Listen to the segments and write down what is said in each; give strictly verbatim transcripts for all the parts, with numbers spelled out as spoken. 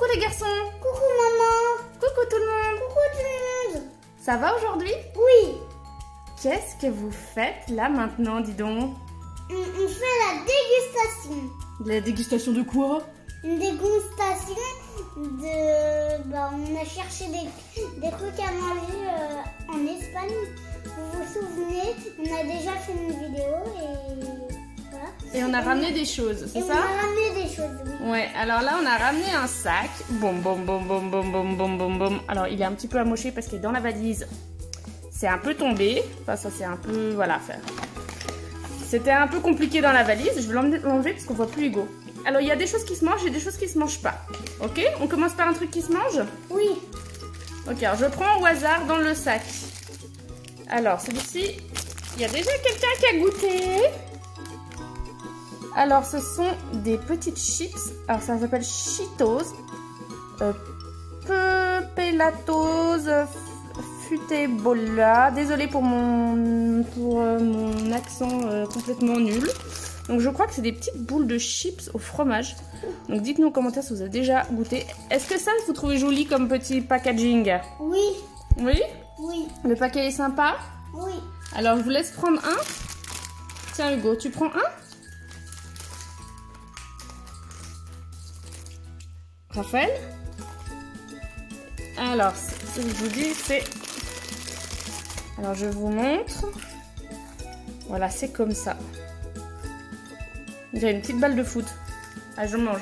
les garçons. Coucou maman. Coucou tout le monde. Coucou tout le monde. Ça va aujourd'hui? Oui. Qu'est-ce que vous faites là maintenant, dis donc? On, on fait la dégustation. La dégustation de quoi? Une dégustation de... Bah, on a cherché des, des trucs à manger euh, en Espagne. Vous vous souvenez, on a déjà fait une vidéo et voilà. Et on a ramené des choses, c'est ça? On a ramené des choses, oui. Ouais, alors là on a ramené un sac. Boum, boum, boum, boum, boum, boum, boum, boum, boum. Alors il est un petit peu amoché parce qu'il est dans la valise. C'est un peu tombé. Enfin ça c'est un peu... Voilà, faire. C'était un peu compliqué dans la valise. Je vais l'enlever parce qu'on voit plus Hugo. Alors il y a des choses qui se mangent et des choses qui se mangent pas. Ok? On commence par un truc qui se mange? Oui. Ok, alors je prends au hasard dans le sac. Alors celui-ci, il y a déjà quelqu'un qui a goûté. Alors ce sont des petites chips. Alors ça s'appelle Cheetos. Euh, Pepelatos Futebola. Désolée pour mon, pour, euh, mon accent euh, complètement nul. Donc je crois que c'est des petites boules de chips au fromage. Donc dites-nous en commentaire si vous avez déjà goûté. Est-ce que ça vous trouvez joli comme petit packaging? Oui. Oui? Oui. Le paquet est sympa? Oui. Alors je vous laisse prendre un. Tiens Hugo, tu prends un? Raphaël? Alors, ce que je vous dis, c'est... Alors je vous montre. Voilà, c'est comme ça. J'ai une petite balle de foot. Ah, je mange.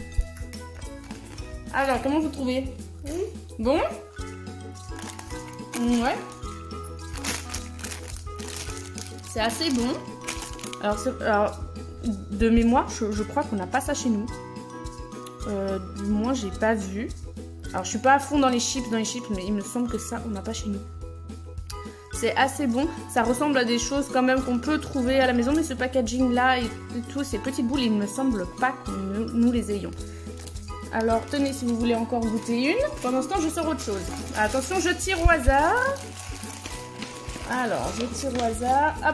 Alors, comment vous trouvez? Mmh. Bon? Ouais. C'est assez bon. Alors, alors de mémoire, je, je crois qu'on n'a pas ça chez nous. Euh, du moins, j'ai pas vu. Alors, je suis pas à fond dans les chips, dans les chips, mais il me semble que ça, on n'a pas chez nous. C'est assez bon. Ça ressemble à des choses quand même qu'on peut trouver à la maison, mais ce packaging là et tout, ces petites boules, il ne me semble pas que nous, nous les ayons. Alors, tenez, si vous voulez encore goûter une. Pendant ce temps, je sors autre chose. Attention, je tire au hasard. Alors, je tire au hasard. Hop.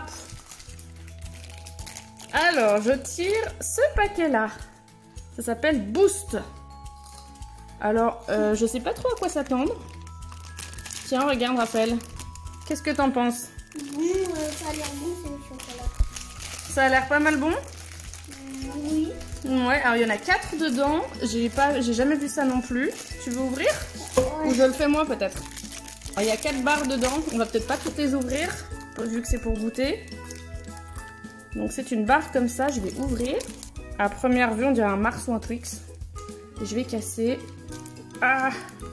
Alors, je tire ce paquet-là. Ça s'appelle Boost. Alors, euh, je sais pas trop à quoi s'attendre. Tiens, regarde, Raphaël. Qu'est-ce que t'en penses? Bon, euh, ça a l'air bon, c'est le chocolat. Ça a l'air pas mal bon? Mmh, oui. Ouais, alors il y en a quatre dedans. J'ai pas, j'ai jamais vu ça non plus. Tu veux ouvrir? Ouais. Ou je le fais moi peut-être? Alors il y a quatre barres dedans. On va peut-être pas toutes les ouvrir, vu que c'est pour goûter. Donc c'est une barre comme ça, je vais ouvrir. À première vue, on dirait un Mars ou un Twix. Et je vais casser. Ah!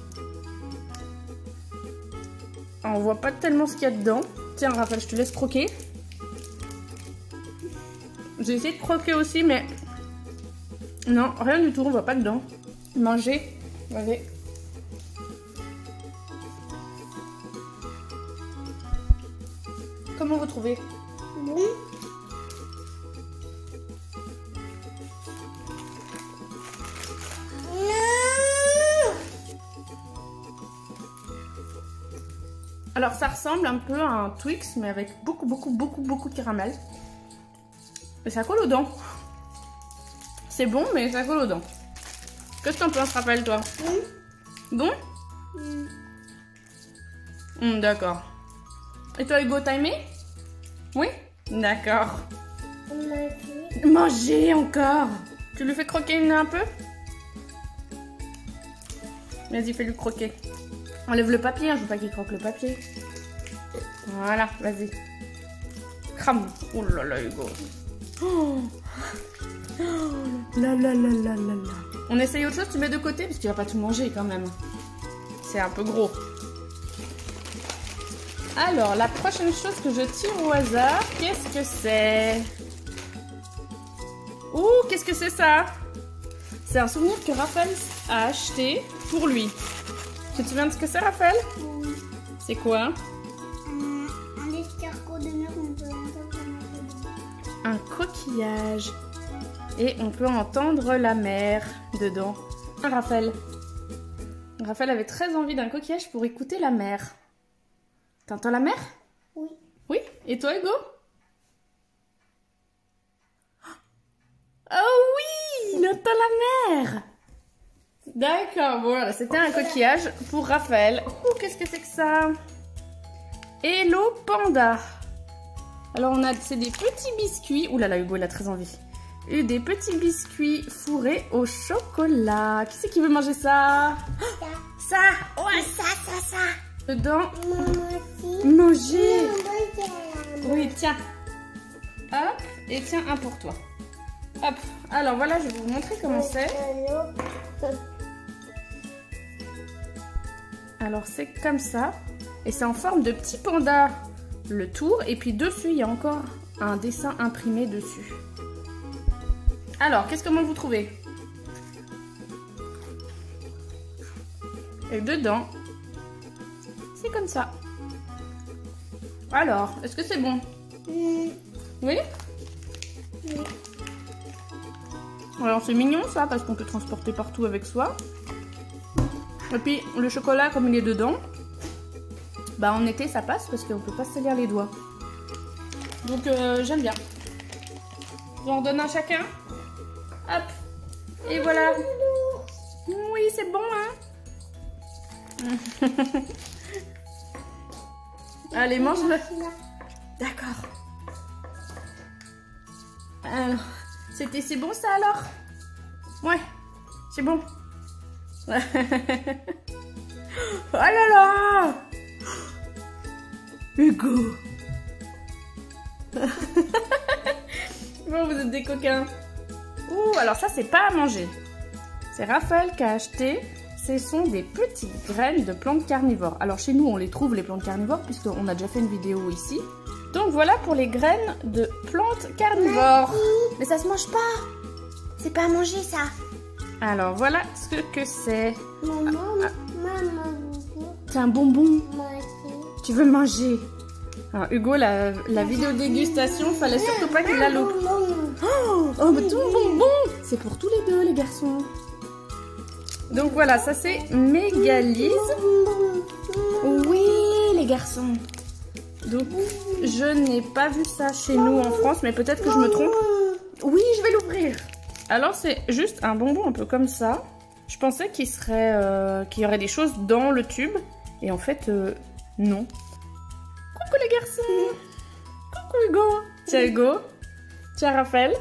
On voit pas tellement ce qu'il y a dedans. Tiens, Raphaël, je te laisse croquer. J'ai essayé de croquer aussi, mais... Non, rien du tout, on voit pas dedans. Mangez. Allez. Comment vous trouvez? Bon. Alors ça ressemble un peu à un Twix, mais avec beaucoup, beaucoup, beaucoup, beaucoup de caramel. Et ça colle aux dents. C'est bon, mais ça colle aux dents. Qu'est-ce que t'en penses, Raphaël, toi? Mmh. Bon? Mmh. Mmh, d'accord. Et toi, Hugo, t'as aimé? Oui? D'accord. Manger. Manger encore. Tu lui fais croquer une un peu? Vas-y, fais-lui croquer. Enlève le papier, hein, je veux pas qu'il croque le papier. Voilà, vas-y. Crame. Oh là là, Hugo. Oh. Oh. Là là là là là là. On essaye autre chose, tu mets de côté parce que tu vas pas tout manger quand même. C'est un peu gros. Alors, la prochaine chose que je tire au hasard, qu'est-ce que c'est? Ouh, qu'est-ce que c'est ça? C'est un souvenir que Raphaël a acheté pour lui. Tu te souviens de ce que c'est, Raphaël? Oui. C'est quoi? Un, un escargot de mer, on peut entendre la mer dedans. Un coquillage. Et on peut entendre la mer dedans. Ah, Raphaël. Raphaël avait très envie d'un coquillage pour écouter la mer. T'entends la mer? Oui. Oui? Et toi, Hugo? Oh oui! Il entend la mer! D'accord, voilà, c'était un coquillage pour Raphaël. Ouh, qu'est-ce que c'est que ça? Hello Panda. Alors on a, c'est des petits biscuits. Ouh là là, Hugo, il a très envie. Et des petits biscuits fourrés au chocolat. Qui c'est qui veut manger ça? Ça. Ça. Ouais, ça, ça, ça. Dedans. Manger. Oui, tiens. Hop, et tiens un pour toi. Hop, alors voilà, je vais vous montrer comment c'est. Alors c'est comme ça. Et c'est en forme de petit panda. Le tour. Et puis dessus, il y a encore un dessin imprimé dessus. Alors, qu'est-ce que comment vous trouvez? Et dedans, c'est comme ça. Alors, est-ce que c'est bon? Mm. Oui? Oui. Alors, c'est mignon ça, parce qu'on peut transporter partout avec soi. Et puis, le chocolat, comme il est dedans, bah en été, ça passe parce qu'on peut pas se salir les doigts. Donc, euh, j'aime bien. On en donne un chacun. Hop. Et voilà. Oui, c'est bon, hein? Allez, mange-le. D'accord. Alors, c'était c'est bon ça alors? Ouais, c'est bon. Oh là là! Hugo! Bon, vous êtes des coquins. Ouh, alors ça, c'est pas à manger. C'est Raphaël qui a acheté. Ce sont des petites graines de plantes carnivores. Alors chez nous, on les trouve, les plantes carnivores, puisqu'on a déjà fait une vidéo ici. Donc voilà pour les graines de plantes carnivores. Mais ça se mange pas. C'est pas à manger, ça. Alors voilà ce que c'est. Maman, ah, maman. C'est un bonbon. Moi aussi. Tu veux manger? Alors Hugo, la, la vidéo dégustation, fallait surtout pas qu'il la loupe. Oh, oh mais tout bonbon. C'est pour tous les deux, les garçons. Donc voilà, ça c'est Mégalise. Oui, les garçons. Donc, je n'ai pas vu ça chez nous en France, mais peut-être que je me trompe. Oui, je vais l'ouvrir. Alors, c'est juste un bonbon un peu comme ça. Je pensais qu'il serait, euh, qu'il y aurait des choses dans le tube. Et en fait, euh, non. Coucou les garçons. Coucou Hugo. Tiens Hugo. Tiens Raphaël.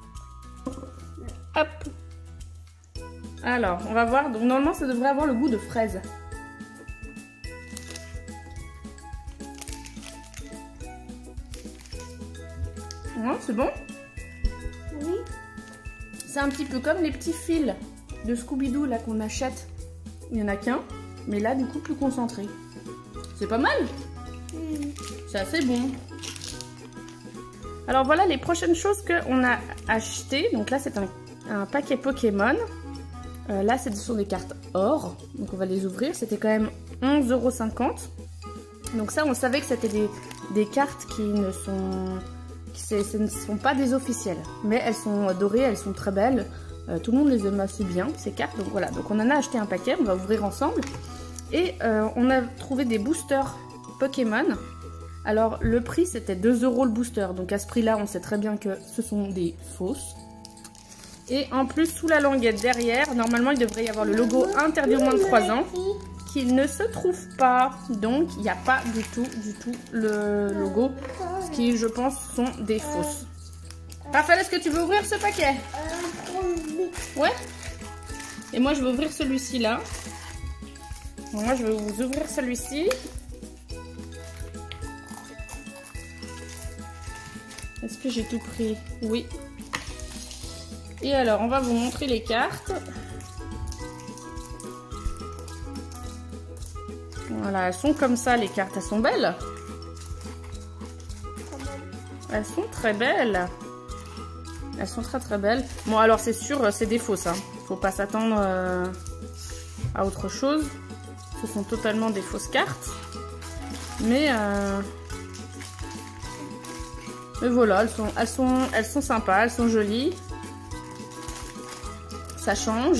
Hop. Alors, on va voir. Donc, normalement, ça devrait avoir le goût de fraise. Ouais, c'est bon? Oui. C'est un petit peu comme les petits fils de Scooby-Doo là qu'on achète. Il n'y en a qu'un, mais là, du coup, plus concentré. C'est pas mal? Mm. C'est assez bon. Alors, voilà les prochaines choses qu'on a achetées. Donc là, c'est un, un paquet Pokémon. Euh, là, ce sont des cartes or. Donc, on va les ouvrir. C'était quand même onze euros cinquante. Donc ça, on savait que c'était des, des cartes qui ne sont... ce ne sont pas des officielles, mais elles sont dorées, elles sont très belles. Euh, tout le monde les aime assez bien, ces cartes. Donc voilà, donc on en a acheté un paquet, on va ouvrir ensemble. Et euh, on a trouvé des boosters Pokémon. Alors le prix c'était deux euros le booster, donc à ce prix là on sait très bien que ce sont des fausses. Et en plus sous la languette derrière, normalement il devrait y avoir le logo interdit aux moins de trois ans. Qu'il ne se trouve pas, donc il n'y a pas du tout, du tout le logo, ce qui je pense sont des fausses. Raphaël, est-ce que tu veux ouvrir ce paquet? Ouais. Et moi je vais ouvrir celui-ci là. Moi je vais vous ouvrir celui-ci. Est-ce que j'ai tout pris? Oui. Et alors on va vous montrer les cartes. Voilà, elles sont comme ça les cartes, elles sont belles. Elles sont très belles. Elles sont très très belles. Bon alors c'est sûr, c'est des fausses, hein. Faut pas s'attendre euh, à autre chose. Ce sont totalement des fausses cartes. Mais, euh... Mais voilà, elles sont, elles, sont, elles sont sympas, elles sont jolies. Ça change.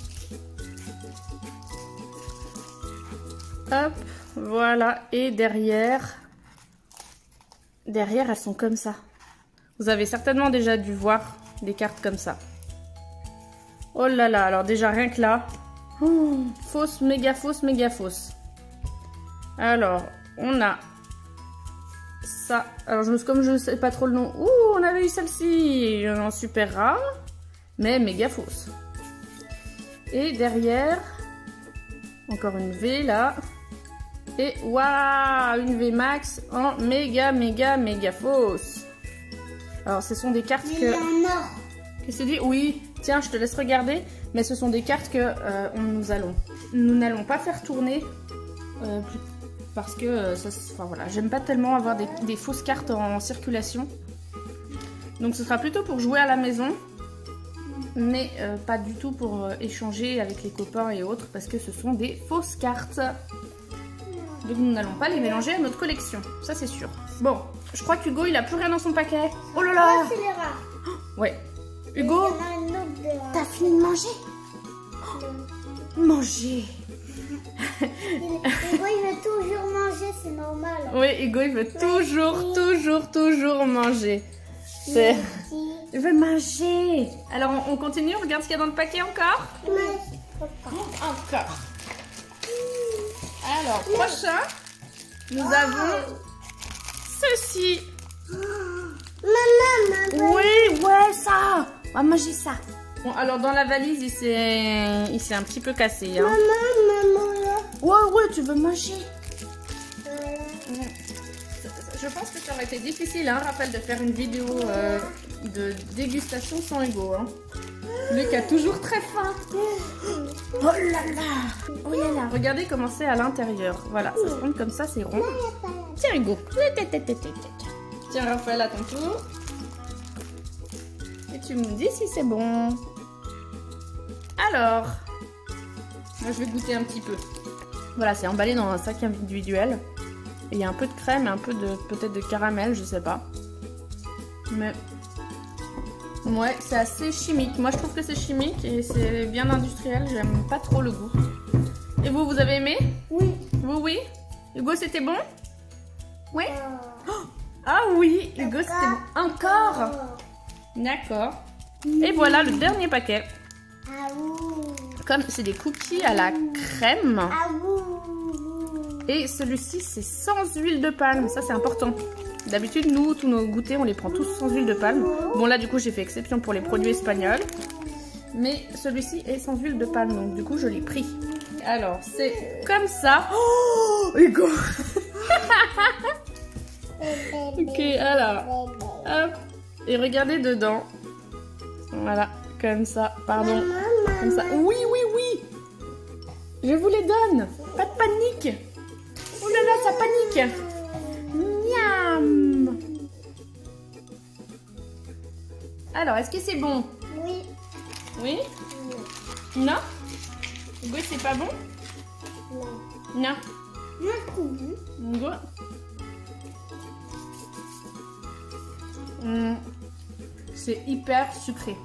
Hop, voilà. Et derrière, derrière, elles sont comme ça. Vous avez certainement déjà dû voir des cartes comme ça. Oh là là, alors déjà rien que là, Oh, fausse, méga fausse, méga fausse. Alors, on a ça. Alors, je, comme je ne sais pas trop le nom. Ouh, on avait eu celle-ci en super rare, mais méga fausse. Et derrière, encore une V là. Et waouh, une V max en méga, méga, méga fausse. Alors, ce sont des cartes mais que... il y en a. Qu'est-ce que tu dis? Oui, tiens, je te laisse regarder. Mais ce sont des cartes que euh, on, nous allons, nous n'allons pas faire tourner euh, parce que euh, ça, enfin voilà, j'aime pas tellement avoir des, des fausses cartes en, en circulation. Donc ce sera plutôt pour jouer à la maison, mais euh, pas du tout pour euh, échanger avec les copains et autres parce que ce sont des fausses cartes. Donc nous n'allons pas les mélanger à notre collection, ça c'est sûr. Bon, je crois qu'Hugo il a plus rien dans son paquet. Oh là là! Oh, c'est les rares. Ouais. Hugo, t'as fini de manger? Oh, manger. Hugo il veut toujours manger, c'est normal. Oui, Hugo il veut toujours, toujours, toujours manger. C'est... Il veut manger. Alors on, on continue, on regarde ce qu'il y a dans le paquet encore. Ouais. Encore. Alors, prochain, nous avons ceci. Maman, maman. Oui, ouais, ça. On va manger ça. Bon, alors dans la valise, il s'est, il s'est un petit peu cassé. Hein. Maman, maman, là. Ouais, ouais, tu veux manger. Euh... Je pense que ça aurait été difficile, hein, Raphaël, de faire une vidéo euh, de dégustation sans Hugo. Hein. Luc a toujours très faim. Oh là là. Oh là là. Regardez comment c'est à l'intérieur. Voilà, ça se rond comme ça, c'est rond. Tiens, Hugo. Tiens, Raphaël, à ton tour. Et tu me dis si c'est bon. Alors, moi, je vais goûter un petit peu. Voilà, c'est emballé dans un sac individuel. Et il y a un peu de crème et un peu de peut-être de caramel, je sais pas. Mais ouais, c'est assez chimique. Moi, je trouve que c'est chimique et c'est bien industriel. J'aime pas trop le goût. Et vous, vous avez aimé? Oui. Vous, oui. Hugo, c'était bon? Oui. Euh... Oh, ah oui, Hugo, c'était bon. Encore? D'accord. Et voilà le dernier paquet. Ah ouh. Comme c'est des cookies à la crème. Ah ouh. Et celui-ci, c'est sans huile de palme. Ça, c'est important. D'habitude, nous, tous nos goûters, on les prend tous sans huile de palme. Bon, là, du coup, j'ai fait exception pour les produits espagnols. Mais celui-ci est sans huile de palme. Donc, du coup, je l'ai pris. Alors, c'est comme ça. Oh, Hugo. Ok, alors. Hop. Et regardez dedans. Voilà, comme ça. Pardon. Comme ça. Oui, oui, oui. Je vous les donne. Pas de panique. Oh là là, ça panique. Miam. Alors, est-ce que c'est bon? Oui. Oui? Non? Hugo, c'est pas bon? Non. Non. Hugo? Mmh. C'est hyper sucré.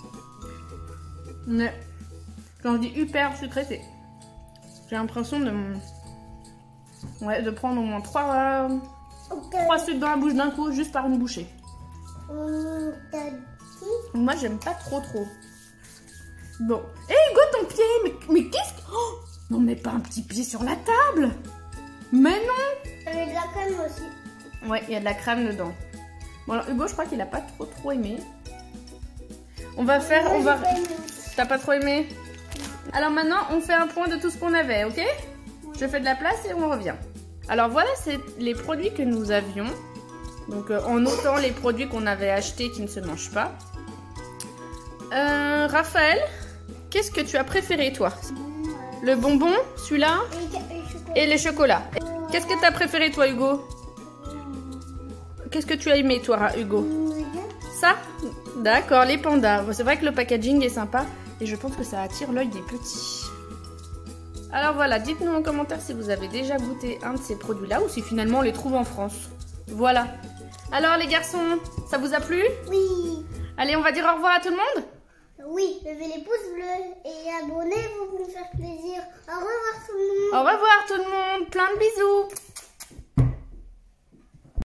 Mais quand je dis hyper sucré, c'est... J'ai l'impression de... Ouais, de prendre au moins trois, euh, Okay. trois sucres dans la bouche d'un coup, juste par une bouchée. Mmh, Moi, j'aime pas trop trop. Bon. Hé, hey, Hugo, ton pied. Mais, mais qu'est-ce que... Oh, non, mais pas un petit pied sur la table. Mais non. Il y a de la crème aussi. Ouais, il y a de la crème dedans. Bon, alors, Hugo, je crois qu'il a pas trop trop aimé. On va faire... Moi, on va... pas aimé. T'as pas trop aimé? Alors maintenant, on fait un point de tout ce qu'on avait, ok? Je fais de la place et on revient. Alors voilà, c'est les produits que nous avions. Donc euh, en notant les produits qu'on avait achetés qui ne se mangent pas. Euh, Raphaël, qu'est-ce que tu as préféré toi? Le bonbon, celui-là Et, et et les chocolats. Qu'est-ce que tu as préféré toi, Hugo? Qu'est-ce que tu as aimé toi, Hugo? Ça? D'accord, les pandas. C'est vrai que le packaging est sympa et je pense que ça attire l'œil des petits. Alors voilà, dites-nous en commentaire si vous avez déjà goûté un de ces produits-là ou si finalement on les trouve en France. Voilà. Alors les garçons, ça vous a plu? Oui. Allez, on va dire au revoir à tout le monde? Oui, levez les pouces bleus et abonnez-vous pour nous faire plaisir. Au revoir tout le monde. Au revoir tout le monde, plein de bisous.